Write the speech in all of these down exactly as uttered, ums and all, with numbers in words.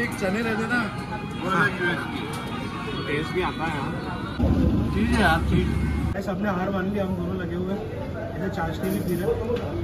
एक चने रहते ना, टेस्ट भी आता है यार। चीज है यार, चीज। सबने हार मान लिया, हम दोनों लगे हुए इधर चाशनी भी पी रहे।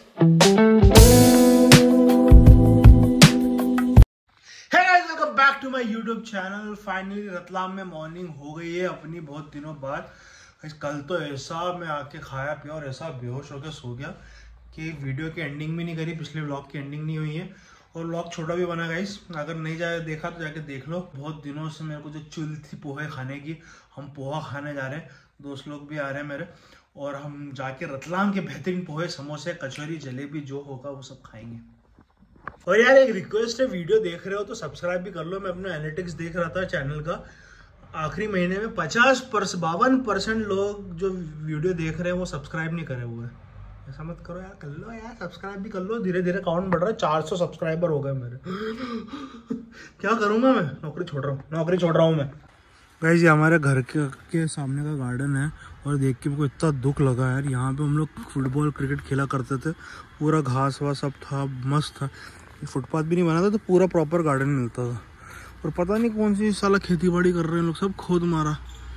Hey guys, welcome back to my YouTube channel। Finally Ratlam में मॉर्निंग हो गई है अपनी बहुत दिनों बाद। कल तो ऐसा मैं आके खाया पिया और ऐसा बेहोश होकर सो गया कि वीडियो की एंडिंग भी नहीं करी, पिछले व्लॉग की एंडिंग नहीं हुई है और व्लॉग छोटा भी बना गाइस। अगर नहीं जाए देखा तो जाके देख लो। बहुत दिनों से मेरे को जो चुल थी पोहे खाने की, हम पोहा खाने जा रहे हैं, दोस्त लोग भी आ रहे हैं मेरे, और हम जाके रतलाम के बेहतरीन पोहे, समोसे, कचौरी, जलेबी जो होगा वो सब खाएंगे। और यार एक रिक्वेस्ट है, वीडियो देख रहे हो तो सब्सक्राइब भी कर लो। मैं अपना एनालिटिक्स देख रहा था चैनल का, आखिरी महीने में पचास परस बावन परसेंट लोग जो वीडियो देख रहे हैं वो सब्सक्राइब नहीं करे हुए हैं। ऐसा मत करो यार, कर लो यार, सब्सक्राइब भी कर लो। धीरे धीरे काउंट बढ़ रहा है, चार सौ सब्सक्राइबर हो गए मेरे। क्या करूँगा मैं, नौकरी छोड़ रहा हूँ, नौकरी छोड़ रहा हूँ मैं। गाइस ये हमारे घर के, के सामने का गार्डन है और देख के मुझको इतना दुख लगा यार। यहाँ पे हम लोग फुटबॉल क्रिकेट खेला करते थे, पूरा घास वास सब था, मस्त था। फुटपाथ भी नहीं बना था तो पूरा प्रॉपर गार्डन मिलता था। और पता नहीं कौन सी साला खेती बाड़ी कर रहे हैं लोग, सब खोद मारा,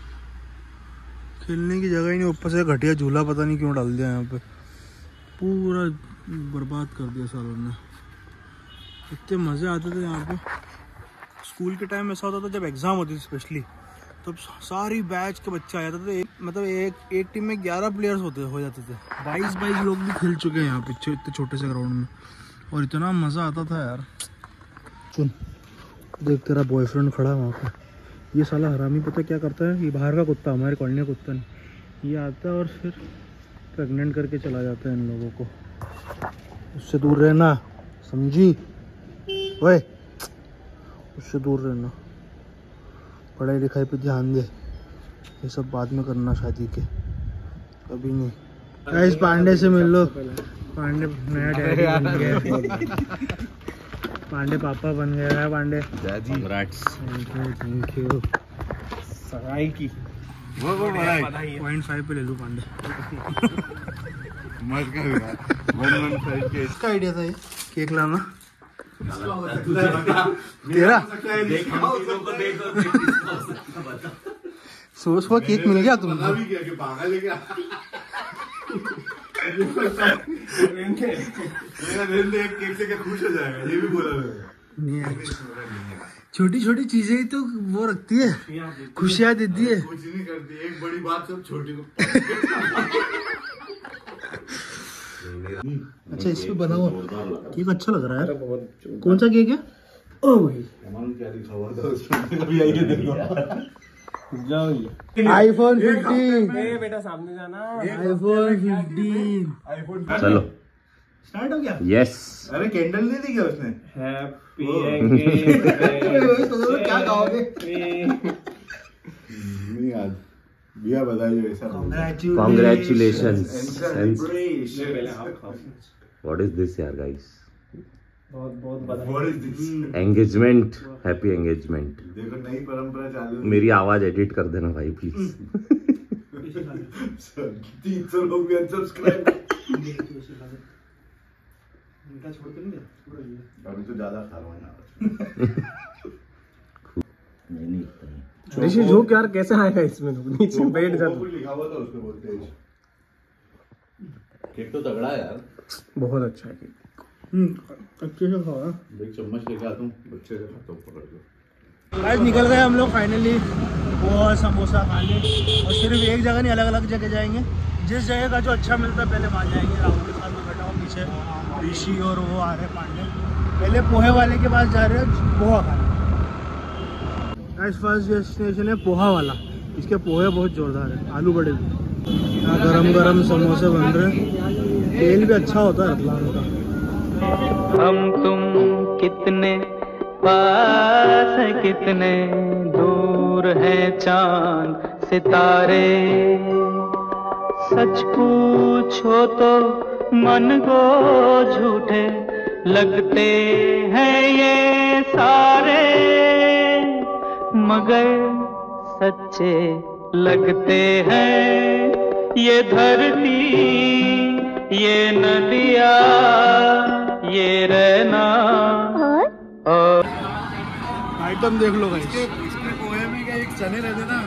खेलने की जगह ही नहीं। ऊपर से घटिया झूला पता नहीं क्यों डाल दिया यहाँ पे, पूरा बर्बाद कर दिया सालों ने। इतने मज़े आते थे यहाँ पे। स्कूल के टाइम ऐसा होता था जब एग्ज़ाम होती थी स्पेशली, तब सारी बैच के बच्चे आ जाते थे। एक, मतलब एक एक टीम में ग्यारह प्लेयर्स होते हो जाते थे। बाईस बाईस लोग भी खेल चुके हैं यहाँ पे इतने छोटे से ग्राउंड में, और इतना मज़ा आता था यार। सुन देख, तेरा बॉयफ्रेंड खड़ा है वहाँ पे। ये साला हरामी पता क्या करता है, ये बाहर का कुत्ता, हमारे कॉलोनी का कुत्ता नहीं, ये आता है और फिर प्रेग्नेंट करके चला जाता है इन लोगों को। उससे दूर रहना, समझी? ओए उससे दूर रहना, पढ़ाई लिखाई पे ध्यान दे, ये सब बाद में करना शादी के, अभी नहीं। इस पांडे से मिल लो, पांडे नया डैडी बन गया, पांडे पापा बन गया है। Pandey daddy, thank you. सगाई की वो वो पॉइंट फाइव पे ले लूँ पांडे। इसका आइडिया था ये केक लाना तेरा। सुबह सुबह केक मिल गया तुमको? केक से क्या खुश हो जाएगा, ये भी बोला। छोटी छोटी चीजें ही तो वो रखती है, खुशियाँ देती है। कुछ नहीं करती, एक बड़ी बात सब छोटी को। अच्छा इस पे बना हुआ केक अच्छा लग रहा है। कौन सा केक है? ओ भाई आईफोन फिफ्टीन। बेटा सामने जाना, आईफोन फिफ्टीन। चलो स्टार्ट हो गया। यस। अरे कैंडल नहीं दी क्या उसने? हैप्पी क्या खाओगे? नहीं याद बिया बधाई हो ऐसा। कांग्रेचुलेशंस। व्हाट इज दिस यार गाइस? बहुत बहुत बधाई। Engagement, happy engagement. देखो नई परंपरा चालू। मेरी आवाज एडिट कर देना भाई प्लीज। तीन सौ लोग भी अनसब्सक्राइब। छोड़ के नहीं अभी तो ज्यादा खा रहा हूं यार। नहीं नहीं ऋषि झोंक यार कैसे आएगा इसमें? नीचे बैठ जा। लिखा हुआ था उसमें, बोलते हैं केक तो तगड़ा है यार, बहुत अच्छा है केक। हम्म अच्छे से खाओ। एक चम्मच लेके आता हूँ, बच्चे से खाता हूँ, पकड़ लो। आज निकल गए हम लोग फाइनली, पोहा समोसा खा ले, और सिर्फ एक जगह नहीं अलग अलग जगह जाएंगे। जिस जगह का जो अच्छा मिलता है पहले वहाँ जाएंगे। राहुल के साथ में बैठा हूँ पीछे, ऋषि और वो आ रहे पांडे। पहले पोहे वाले के पास जा रहे हैं पोहा खाने। आज फर्स्ट डेस्टिनेशन है पोहा वाला, इसके पोहे बहुत जोरदार है, आलू बड़े भी। यहाँ गरम गरम समोसे बन रहे हैं, तेल भी अच्छा होता है रतलाम का। हम तुम कितने पास है, कितने दूर है चांद सितारे। सच पूछो तो मन को झूठे लगते हैं ये सारे, मगर सच्चे लगते हैं ये धरती, ये नदियाँ, ये रहना। और आइटम देख लो भाई। इसके पोहे में क्या एक चने रहते ना,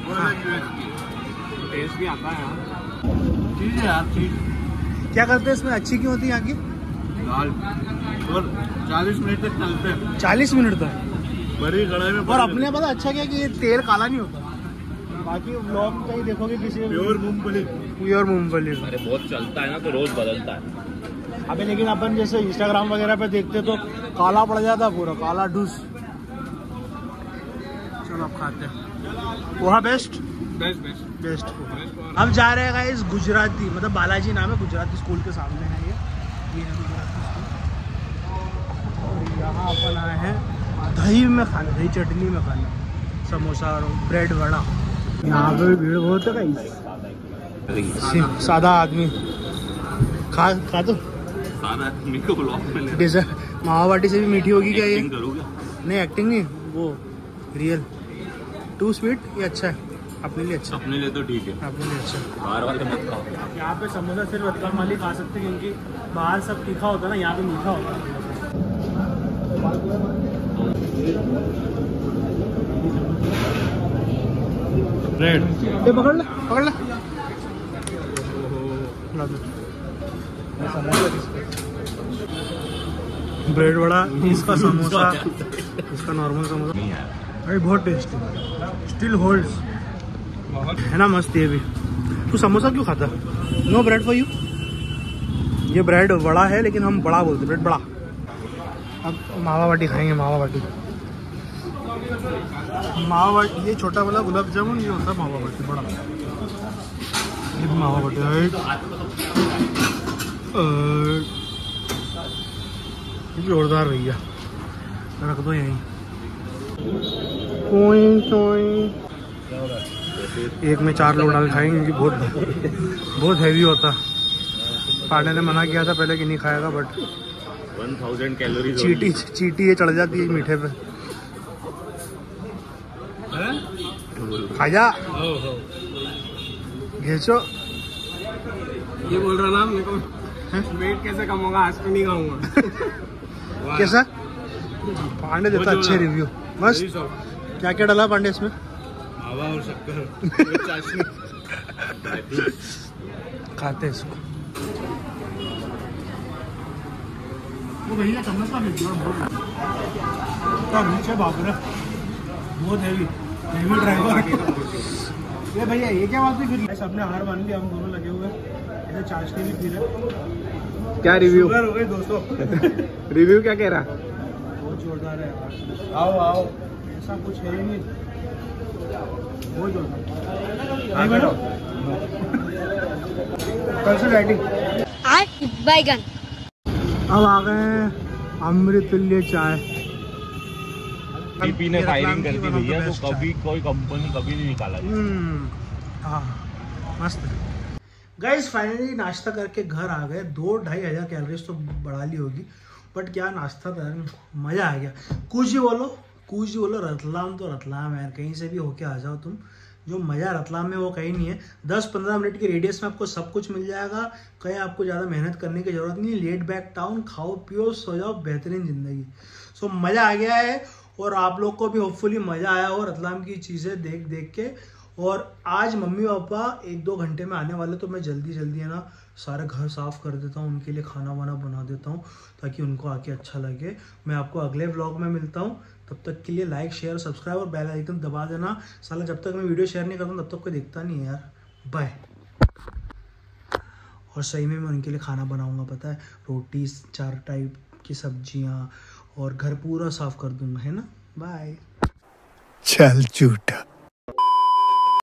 टेस्ट भी आता है यार। चीज है यार, चीज। क्या करते हैं इसमें, अच्छी क्यों होती है यहाँ की दाल? और चालीस मिनट तक चलते हैं। चालीस मिनट तक बड़ी कढ़ाई में। और अपने पता अच्छा क्या कि ये तेल काला नहीं होता। बाकी व्लॉग कहीं देखोगे किसी प्योर मूंगफली। प्योर मूंगफली। अरे बहुत चलता है ना, तो रोज बदलता है। अबे लेकिन अपन जैसे इंस्टाग्राम वगैरह पे देखते तो काला पड़ जाता, पूरा काला डूस। चलो अब खाते हैं। वहाँ बेस्ट बेस्ट बेस्ट बेस्ट। हम जा रहे हैं गाइस गुजराती, मतलब बालाजी नाम है, गुजराती स्कूल के सामने है ये ये है गुजराती स्कूल। और यहाँ अपन आए हैं दही में खाना, दही चटनी में खाना, समोसा और ब्रेड वड़ा। यहाँ पे भीड़ बहुत है गाइस। सादा आदमी खा खा तो डेजर्ट मावा बाटी से भी मीठी होगी क्या ये? नहीं एक्टिंग नहीं, वो रियल। टू स्वीट ये अच्छा है अपने लिए, अच्छा अपने लिए तो ठीक है, अपने लिए अच्छा। बाहर वाले मत खाओ। यहाँ पे समोसा सिर्फ रतलाम वाले खा सकते हैं, क्योंकि बाहर सब तीखा होता है ना, यहाँ पे मीठा होता है। ब्रेड ये पकड़ ले पकड़ ले। ब्रेड वड़ा, इसका समोसा, इसका नॉर्मल समोसा। अरे बहुत टेस्टी, स्टिल होल्ड्स है ना, मस्त। ये भी तू समोसा क्यों खाता? No bread for you. ये ब्रेड बड़ा है लेकिन हम बड़ा बोलते, ब्रेड बड़ा। अब मावा बाटी खाएंगे, मावा बाटी। मावा बाटी ये छोटा वाला गुलाब जामुन, ये होता है मावा बाटी बड़ा। ये भी मावा बाटी है, जोरदार भैया। रख दो यहीं। एक में चार लोग डाल खाएंगे क्योंकि बहुत बहुत हैवी होता। पांडे ने मना किया था पहले कि नहीं खाएगा, बट वन थाउजेंड कैलोरी चीटी चीटी ये चढ़ जाती है मीठे पे। खा जा घेचो। ये बोल रहा ना मेरे को वेट कैसे कम होगा, आज तो नहीं खाऊंगा। कैसा पांडे देता अच्छे रिव्यू। बस क्या क्या डाला पांडे इसमें? मावा और शक्कर चाशनी। खाते हैं इसको। वो भैया चम्मच का मिल बहुत नीचे बाप रे, बहुत हैवी हैवी ड्राइवर। ये भैया ये क्या बात है फिर? सबने हार मान ली, हम दोनों लगे हुए हैं, चाशनी भी पी रहे। क्या रिव्यू हो गए दोस्तों? रिव्यू क्या कह रहा? बहुत जोरदार है। आओ आओ, ऐसा कुछ है ही नहीं, बहुत जोरदार। बैठो कल से डाइटिंग। बैगन अब आ गए अमृतुल्य चाय। पीने फायरिंग करती भैया, तो कभी कोई कंपनी कभी नहीं निकाला। हाँ मस्त। गाइस फाइनली नाश्ता करके घर आ गए। दो ढाई हजार कैलोरीज तो बढ़ा ली होगी, बट क्या नाश्ता था, मजा आ गया। कुछ ही बोलो कुछ ही बोलो, रतलाम तो रतलाम है, कहीं से भी होके आ जाओ तुम। जो मज़ा रतलाम में वो कहीं नहीं है। दस पंद्रह मिनट की रेडियस में आपको सब कुछ मिल जाएगा, कहीं आपको ज़्यादा मेहनत करने की ज़रूरत नहीं। लेट बैक टाउन, खाओ पियो सो जाओ, बेहतरीन ज़िंदगी। सो मज़ा आ गया है, और आप लोग को भी होपफुली मज़ा आया हो रतलाम की चीज़ें देख देख के। और आज मम्मी पापा एक दो घंटे में आने वाले, तो मैं जल्दी जल्दी है ना सारे घर साफ़ कर देता हूँ, उनके लिए खाना वाना बना देता हूँ ताकि उनको आके अच्छा लगे। मैं आपको अगले व्लॉग में मिलता हूँ, तब तक के लिए लाइक शेयर सब्सक्राइब और बेल आइकन दबा देना। साला जब तक मैं वीडियो शेयर नहीं करता तब तक कोई देखता नहीं है यार। बाय। और सही में मैं उनके लिए खाना बनाऊँगा, पता है, रोटी, चार टाइप की सब्जियाँ, और घर पूरा साफ़ कर दूँगा, है ना। बाय। चल झूठा।